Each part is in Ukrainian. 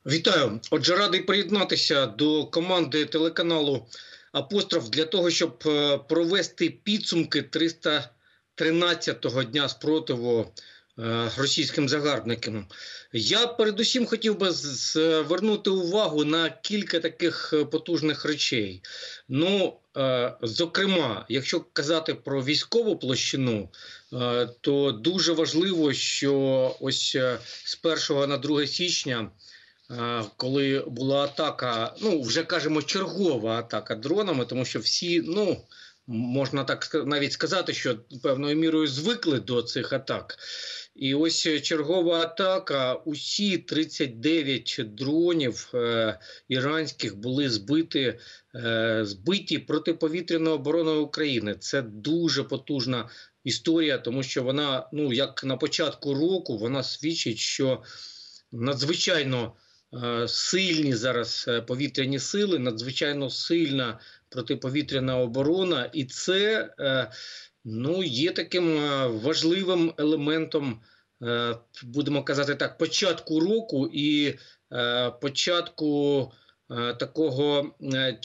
Вітаю! Отже, радий приєднатися до команди телеканалу «Апостроф» для того, щоб провести підсумки 313-го дня спротиву російським загарбникам. Я передусім хотів би звернути увагу на кілька таких потужних речей. Зокрема, якщо казати про військову площину, то дуже важливо, що ось з 1 на 2 січня, коли була атака, вже кажемо чергова атака дронами, тому що всі, можна так навіть сказати, що певною мірою звикли до цих атак. І ось чергова атака, усі 39 дронів іранських були збиті протиповітряною обороною України. Це дуже потужна історія, тому що вона, як на початку року, вона свідчить, що надзвичайно сильні зараз повітряні сили, надзвичайно сильна протиповітряна оборона, і це є таким важливим елементом, будемо казати так, початку року і початку такого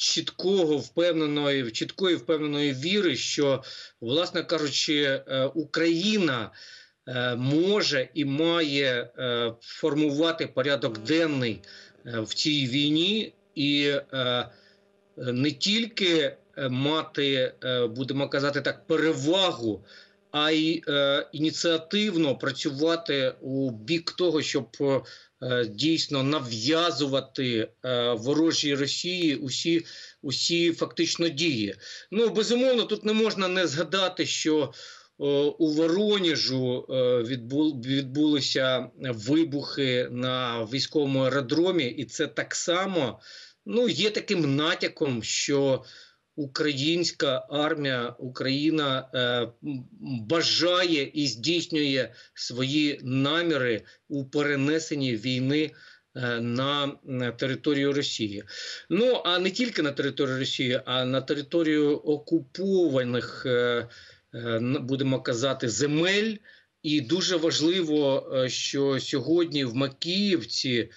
чіткої впевненої віри, що, власне кажучи, Україна може і має формувати порядок денний в цій війні і не тільки мати, будемо казати так, перевагу, а й ініціативно працювати у бік того, щоб дійсно нав'язувати ворожій Росії усі фактично дії. Безумовно, тут не можна не згадати, що у Вороніжу відбулися вибухи на військовому аеродромі, і це так само є таким натяком, що українська армія, Україна бажає і здійснює свої наміри у перенесенні війни на територію Росії. А не тільки на територію Росії, а на територію окупованих, будемо казати, земель. І дуже важливо, що сьогодні в Макіївці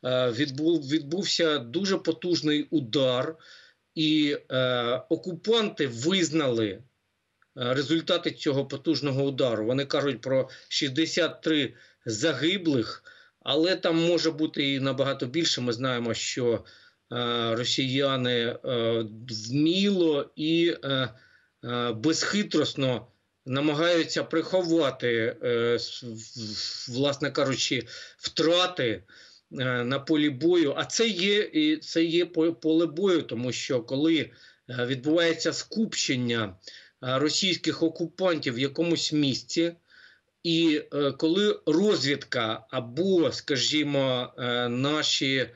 відбувся дуже потужний удар, і окупанти визнали результати цього потужного удару. Вони кажуть про 63 загиблих, але там може бути і набагато більше. Ми знаємо, що росіяни вміло і безхитростно намагаються приховати, власне кажучи, втрати на полі бою. А це є поле бою, тому що коли відбувається скупчення російських окупантів в якомусь місці, і коли розвідка або, скажімо, наші,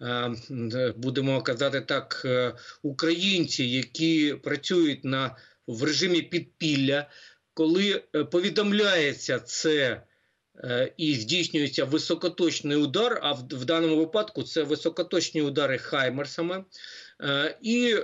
будемо казати так, українці, які працюють в режимі підпілля, коли повідомляється це і здійснюється високоточний удар, а в даному випадку це високоточні удари хаймерсами, і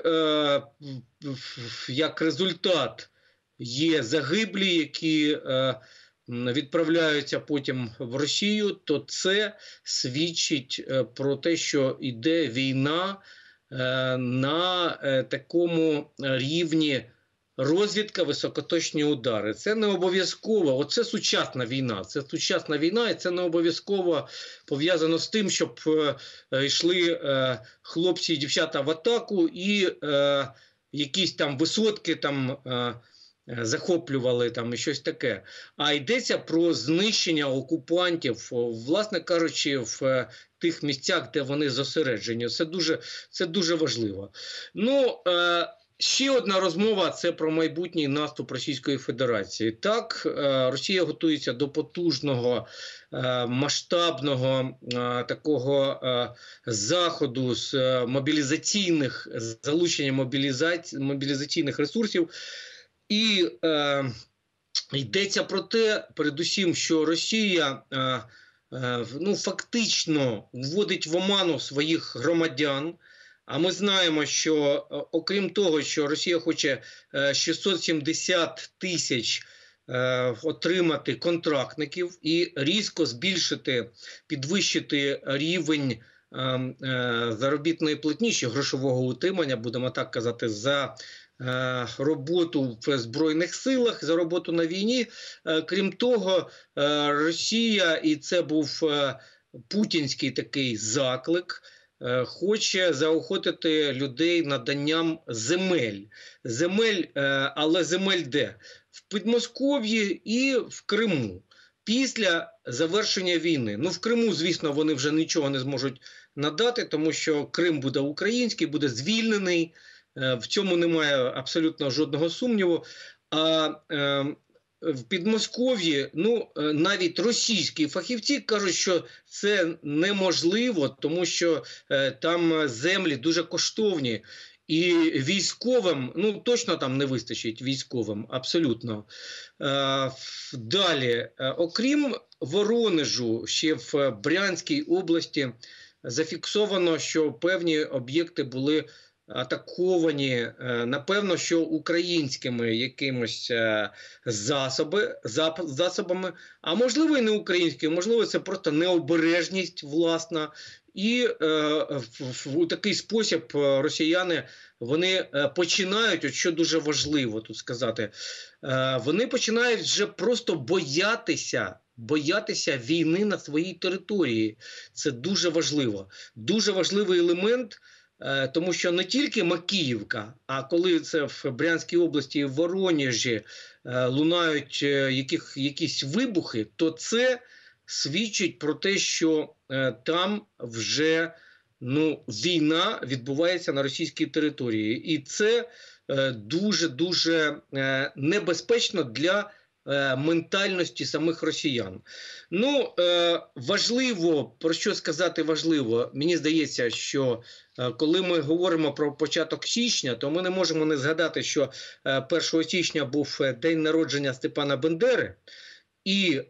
як результат є загиблі, які відправляються потім в Росію, то це свідчить про те, що йде війна на такому рівні розвідка, високоточні удари. Це не обов'язково, оце сучасна війна. Це сучасна війна, і це не обов'язково пов'язано з тим, щоб йшли хлопці і дівчата в атаку і якісь там висотки там захоплювали там і щось таке. А йдеться про знищення окупантів, власне кажучи, в тих місцях, де вони зосереджені. Це дуже важливо. Ще одна розмова – це про майбутній наступ Російської Федерації. Так, Росія готується до потужного, масштабного такого заходу з залученням мобілізаційних ресурсів. І йдеться про те, передусім, що Росія фактично вводить в оману своїх громадян. А ми знаємо, що окрім того, що Росія хоче 670 тисяч отримати контрактників і різко підвищити рівень заробітної платні чи грошового утримання, будемо так казати, за роботу в Збройних силах, за роботу на війні. Крім того, Росія, і це був путінський такий заклик, хоче заохотити людей наданням земель. Але земель де? В Підмосков'ї і в Криму. Після завершення війни. Ну, в Криму, звісно, вони вже нічого не зможуть надати, тому що Крим буде український, буде звільнений. В цьому немає абсолютно жодного сумніву. А в Підмосков'ї, ну, навіть російські фахівці кажуть, що це неможливо, тому що там землі дуже коштовні. І військовим, ну, точно там не вистачить військовим, абсолютно. Далі, окрім Воронежу, ще в Брянській області зафіксовано, що певні об'єкти були атаковані, напевно, що українськими якимось засобами, а можливо і не українськими, можливо це просто необережність власна. І в такий спосіб росіяни, вони починають, от що дуже важливо тут сказати, вони починають вже просто боятися війни на своїй території. Це дуже важливо. Дуже важливий елемент, тому що не тільки Макіївка, а коли це в Брянській області, в Воронежі лунають якісь вибухи, то це свідчить про те, що там вже війна відбувається на російській території. І це дуже-дуже небезпечно для ментальності самих росіян. Ну, важливо, про що сказати важливо, мені здається, що коли ми говоримо про початок січня, то ми не можемо не згадати, що 1 січня був день народження Степана Бандери, і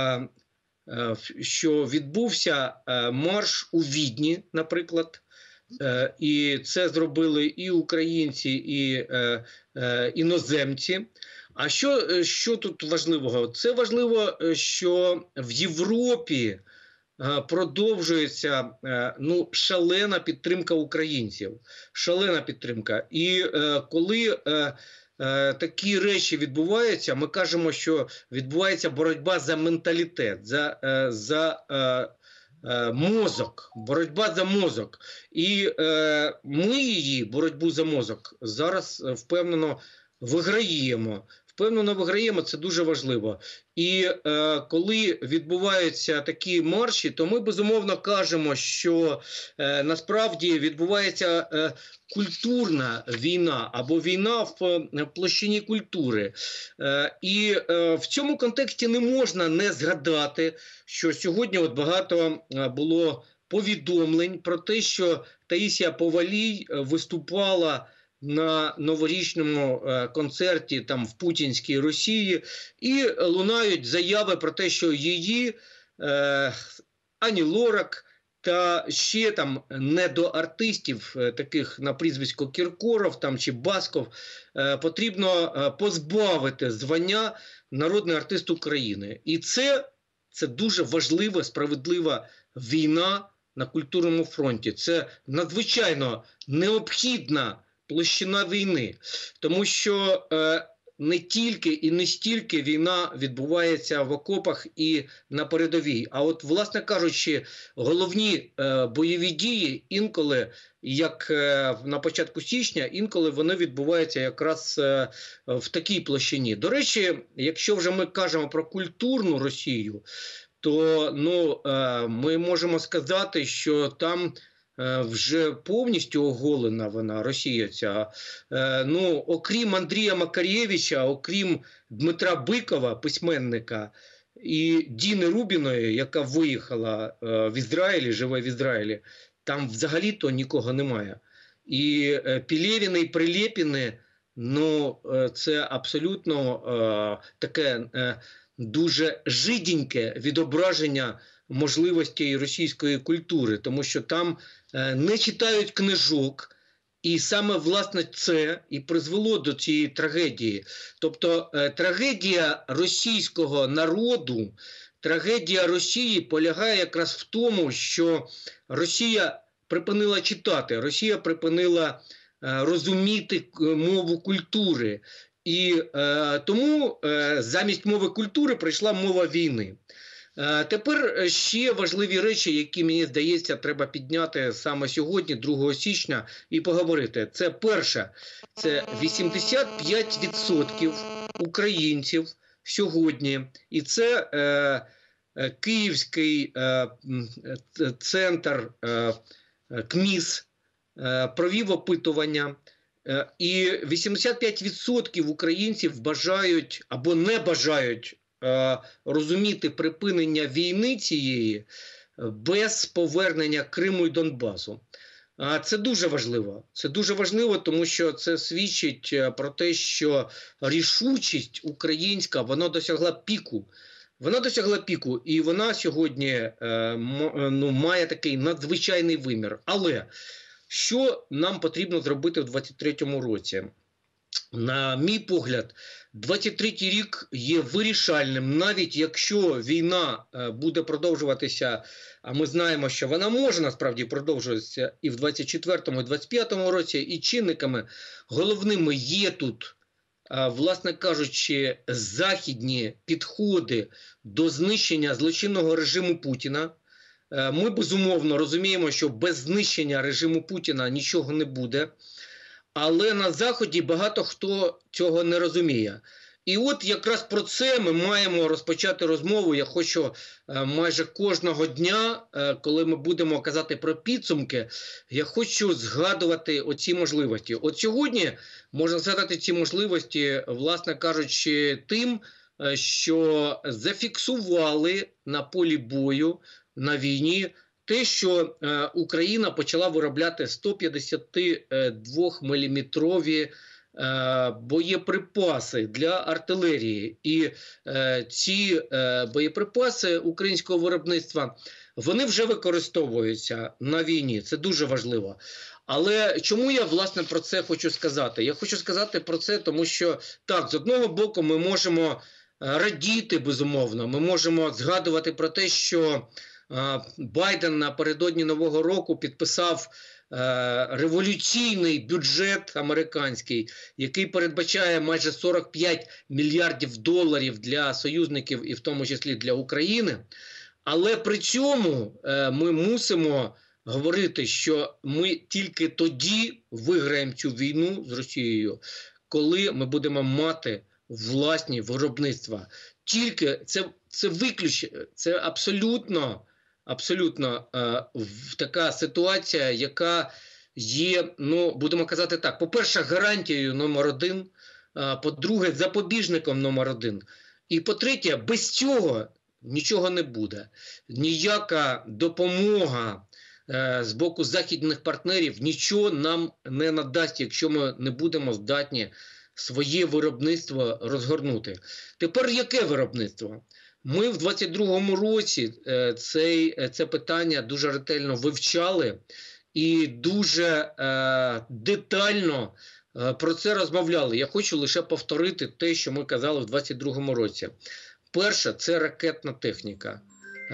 що відбувся марш у Відні, наприклад, і це зробили і українці, і іноземці. А що тут важливого? Це важливо, що в Європі продовжується шалена підтримка українців. Шалена підтримка. І коли такі речі відбуваються, ми кажемо, що відбувається боротьба за менталітет, за мозок, боротьба за мозок. І ми її, боротьбу за мозок, зараз впевнено виграємо. Це дуже важливо. І коли відбуваються такі марші, то ми безумовно кажемо, що насправді відбувається культурна війна або війна в площині культури. І в цьому контексті не можна не згадати, що сьогодні от багато було повідомлень про те, що Таїсія Повалій виступала на новорічному концерті там в путінській Росії, і лунають заяви про те, що її Ані Лорак та ще там недоартистів, таких на прізвисько Кіркоров там, чи Басков, потрібно позбавити звання народний артист України. І це дуже важлива, справедлива війна на культурному фронті. Це надзвичайно необхідна площина війни, тому що не тільки і не стільки війна відбувається в окопах і на передовій, а от, власне кажучи, головні бойові дії інколи, як на початку січня, інколи вони відбуваються якраз в такій площині. До речі, якщо вже ми кажемо про культурну Росію, то ми можемо сказати, що там вже повністю оголена вона, Росія ця. Окрім Андрія Макарєвича, окрім Дмитра Бикова, письменника, і Діни Рубіної, яка виїхала в Ізраїлі, живе в Ізраїлі, там взагалі-то нікого немає. І Пелєвіни і Прилєпіни, це абсолютно таке дуже жиденьке відображення можливостей російської культури, тому що там не читають книжок, і саме, власне, це і призвело до цієї трагедії. Тобто трагедія російського народу трагедія Росії полягає якраз в тому, що Росія припинила читати, Росія припинила розуміти мову культури. І тому замість мови культури прийшла мова війни. Тепер ще важливі речі, які, мені здається, треба підняти саме сьогодні, 2 січня, і поговорити. Це перше, це 85% українців сьогодні, і це Київський центр КМІС провів опитування, і 85% українців бажають або не бажають розуміти припинення війни цієї без повернення Криму і Донбасу. Це дуже важливо. Це дуже важливо, тому що це свідчить про те, що рішучість українська, вона досягла піку. Вона досягла піку, і вона сьогодні має такий надзвичайний вимір. Але що нам потрібно зробити в 2023 році? На мій погляд, 23-й рік є вирішальним, навіть якщо війна буде продовжуватися, а ми знаємо, що вона може насправді продовжуватися і в 24-му, і 25-му році, і чинниками головними є тут, власне кажучи, західні підходи до знищення злочинного режиму Путіна. Ми, безумовно, розуміємо, що без знищення режиму Путіна нічого не буде. Але на Заході багато хто цього не розуміє. І от якраз про це ми маємо розпочати розмову. Я хочу майже кожного дня, коли ми будемо казати про підсумки, я хочу згадувати оці можливості. От сьогодні можна згадати ці можливості, власне кажучи, тим, що зафіксували на полі бою, на війні, те, що Україна почала виробляти 152-мм боєприпаси для артилерії. І ці боєприпаси українського виробництва, вони вже використовуються на війні. Це дуже важливо. Але чому я, власне, про це хочу сказати? Я хочу сказати про це, тому що, так, з одного боку ми можемо радіти, безумовно, ми можемо згадувати про те, що Байден напередодні Нового року підписав революційний бюджет американський, який передбачає майже 45 мільярдів доларів для союзників і в тому числі для України. Але при цьому ми мусимо говорити, що ми тільки тоді виграємо цю війну з Росією, коли ми будемо мати власні виробництва. Тільки це виключення, це абсолютно така ситуація, яка є, будемо казати так, по-перше, гарантією номер 1, по-друге, запобіжником номер 1. І по-третє, без цього нічого не буде. Ніяка допомога з боку західних партнерів нічого нам не надасть, якщо ми не будемо здатні своє виробництво розгорнути. Тепер яке виробництво? Ми в 22-му році це питання дуже ретельно вивчали і дуже детально про це розмовляли. Я хочу лише повторити те, що ми казали в 22-му році. Перше – це ракетна техніка.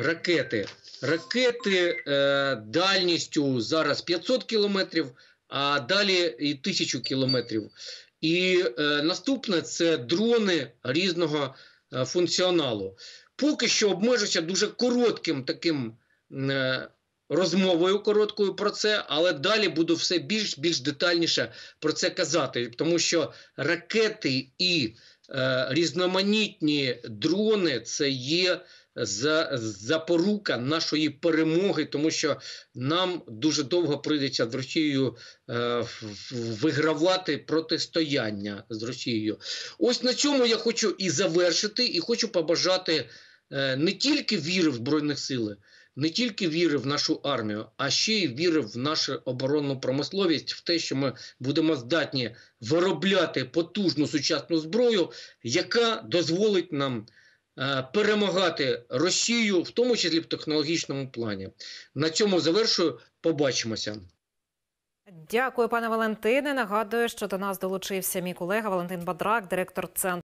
Ракети дальністю зараз 500 кілометрів, а далі і 1000 кілометрів. І наступне – це дрони різного функціоналу. Поки що обмежуся дуже коротким таким розмовою короткою про це, але далі буду все більш детальніше про це казати, тому що ракети і різноманітні дрони – це є запорука нашої перемоги, тому що нам дуже довго прийдеться з Росією вигравати протистояння з Росією. Ось на цьому я хочу і завершити, і хочу побажати не тільки віри в Збройні Сили, не тільки віри в нашу армію, а ще й віри в нашу оборонну промисловість, в те, що ми будемо здатні виробляти потужну сучасну зброю, яка дозволить нам перемагати Росію, в тому числі в технологічному плані. На цьому завершую. Побачимося. Дякую, пане Валентине. Нагадую, що до нас долучився мій колега Валентин Бадрак, директор Центру